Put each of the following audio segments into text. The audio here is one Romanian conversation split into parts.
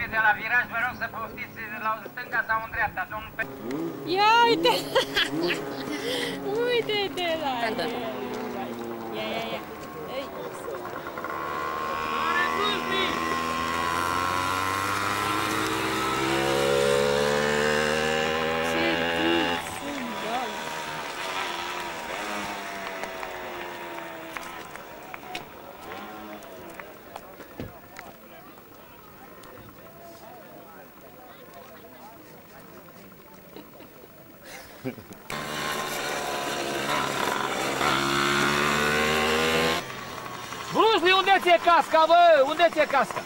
de la viraj, vă rog să poftiți la stânga sau în dreapta, domnul pe... Ia uite! Uite-te la el! Ia, ia, ia! Ei! Brusli, unde ți-e casca, bă? Unde ți-e casca?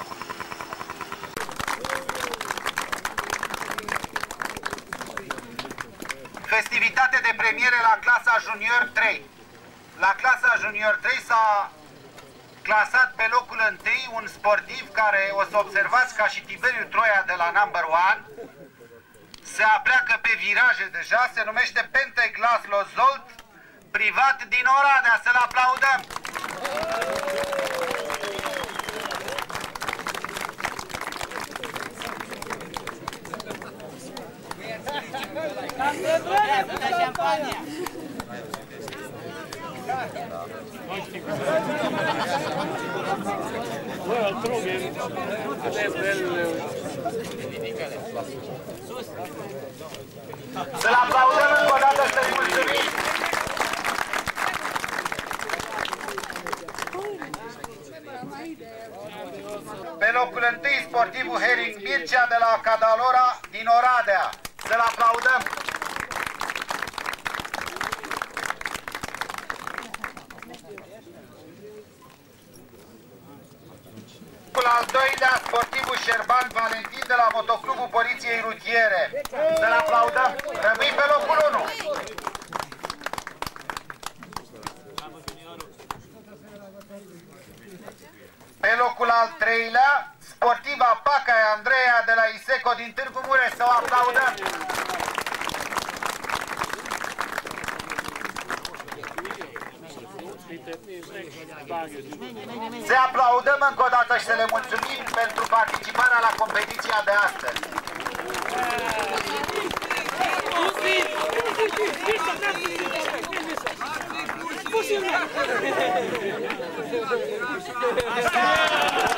Festivitate de premiere la clasa Junior 3. La clasa Junior 3 s-a clasat pe locul întâi un sportiv care, o să observați ca și Tiberiu Troia de la Number One, se apleacă pe viraje deja, se numește Penteglas Lozolt, privat din Oradea. Să-l aplaudăm! Să-l aplaudăm încă o dată, să-i mulțumim! Pe locul întâi, sportivul Herring Mircea de la Cadalora din Oradea. Să-l aplaudăm! Al doilea, sportivul Șerban Valentin de la Motoclubul Poliției Rutiere. Să-l aplaudăm! Rămâi pe locul 1! Pe locul al treilea, sportiva Pacaia Andreea de la Iseco din Târgu Mureș. Să o aplaudăm! Să aplaudăm încă o dată și să le mulțumim pentru participarea la competiția de astăzi. Posibil.